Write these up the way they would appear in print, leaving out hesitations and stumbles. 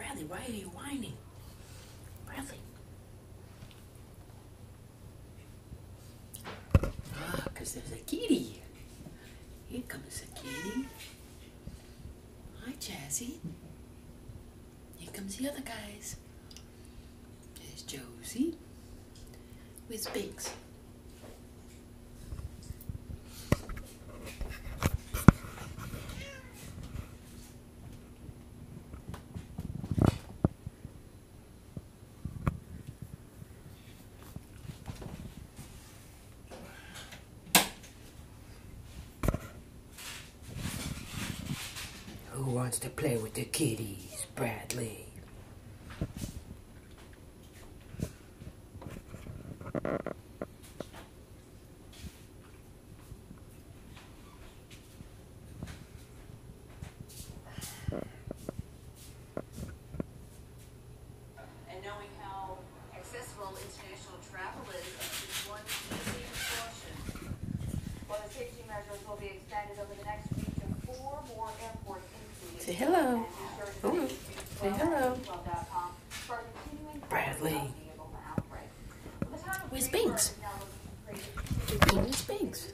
Bradley, why are you whining? Bradley. Because there's a kitty. Here comes a kitty. Hi, Jazzy. Here comes the other guys. There's Josie. Where's Biggs? Who wants to play with the kitties, Bradley? And knowing how accessible international travel is one easy precaution. Well, the safety measures will be expanded over the next week to 4 more airports. Say hello. Ooh. Say hello. Bradley. Where's Binks? Where's Binks?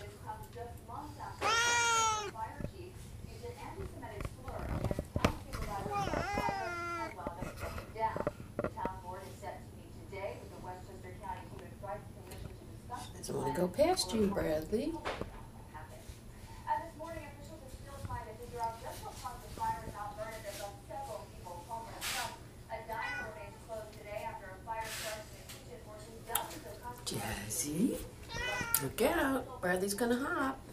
Doesn't want to go past you, Bradley. Jazzy, look out. Bradley's gonna hop.